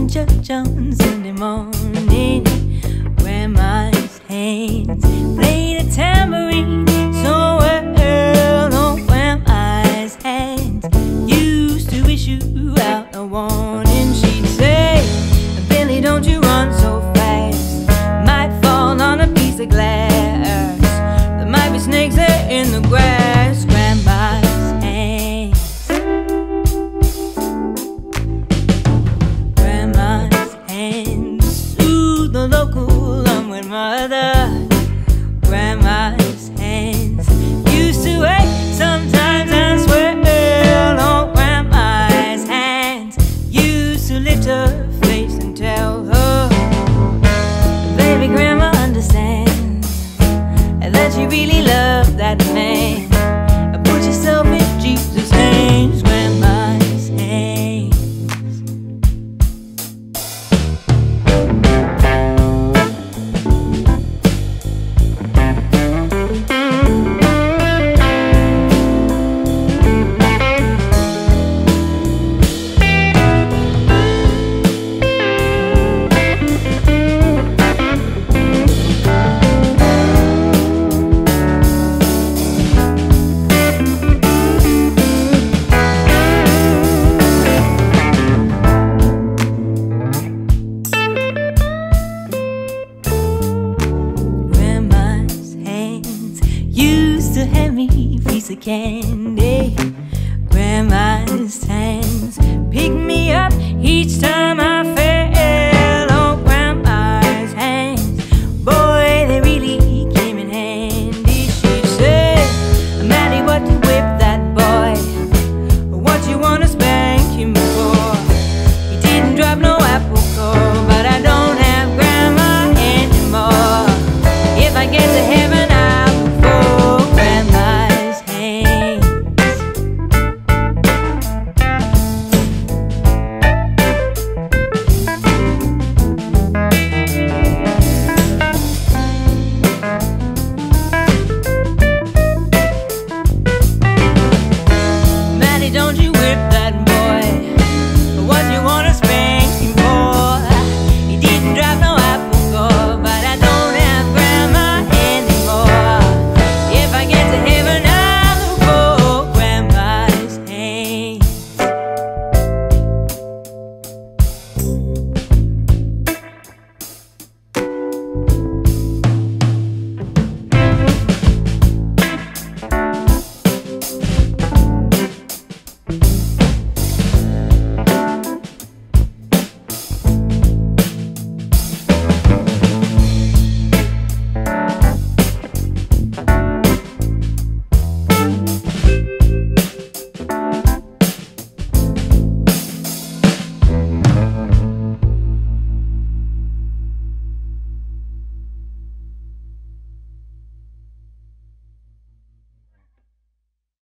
church on Sunday morning. Grandma's hands played a tambourine so well. Oh, Grandma's hands used to issue out a warning. She'd say, Billy, don't you run so fast, might fall on a piece of glass. There might be snakes there in the grass. Grandma's hands, Grandma's hands soothe the local unwed mother. Grandma's hands used to ache sometimes and swell. Oh, Grandma's hands used to lift her face and tell her, baby, Grandma understands that you really love that man. Put yourself in Jesus' hands. Grandma's hands. Used to hand me a piece of candy. Grandma's hands picked me up each time I fell. Oh, Grandma's hands, boy, they really came in handy. She said, Maddie, what you whip that boy? What you wanna spank him for? He didn't drop no apple core, but I don't have Grandma anymore. If I get to heaven, don't you whip that boy? What you wanna spank him for? He didn't drop no apple core, but I don't have Grandma anymore. If I get to heaven, I'll go Grandma's hands.